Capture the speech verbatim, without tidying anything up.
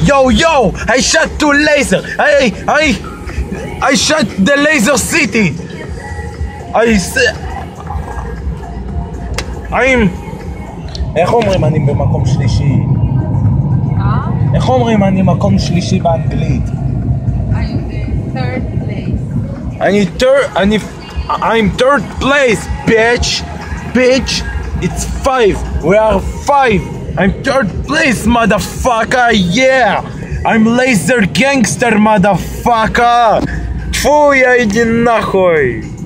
yo, yo! I shot two laser! I, I, I shot the laser city! I said... I'm... איך אומרים אני במקום שלישי? אה? איך אומרים אני מקום שלישי באנגלית? I'm the third place. אני third... אני... I'm third place, bitch! Bitch! It's five! We are five! I'm third place, motherfucker! Yeah! I'm laser gangster, motherfucker! Тьфу, я иди нахуй!